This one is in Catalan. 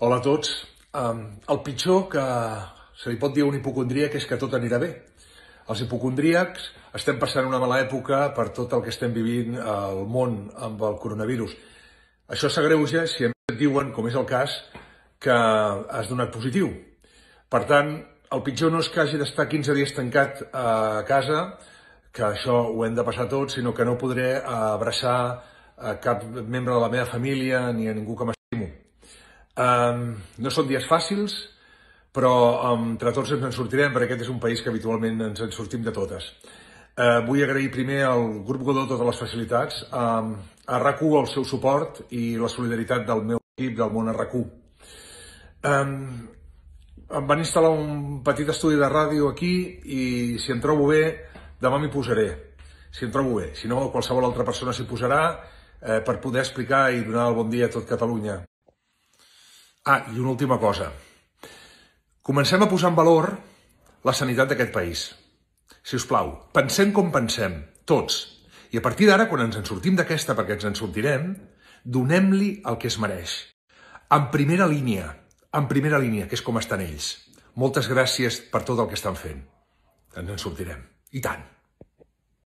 Hola a tots. El pitjor que se li pot dir a un hipocondríac és que tot anirà bé. Els hipocondríacs estem passant una mala època per tot el que estem vivint al món amb el coronavirus. Això s'agreuja si a més et diuen, com és el cas, que has donat positiu. Per tant, el pitjor no és que hagi d'estar 15 dies tancat a casa, que això ho hem de passar tots, sinó que no podré abraçar a cap membre de la meva família ni a ningú que m'estimo. No són dies fàcils, però entre tots ens en sortirem, perquè aquest és un país que habitualment ens en sortim de totes. Vull agrair primer al Grup Godó totes les facilitats, a RAC1 el seu suport i la solidaritat del meu equip del món a RAC1. Em van instal·lar un petit estudi de ràdio aquí i si em trobo bé, demà m'hi posaré. Si em trobo bé. Si no, qualsevol altra persona s'hi posarà per poder explicar i donar el bon dia a tot Catalunya. I una última cosa. Comencem a posar en valor la sanitat d'aquest país. Si us plau, pensem com pensem, tots. I a partir d'ara, quan ens en sortim d'aquesta, perquè ens en sortirem, donem-li el que es mereix. En primera línia, que és com estan ells. Moltes gràcies per tot el que estan fent. Ens en sortirem. I tant.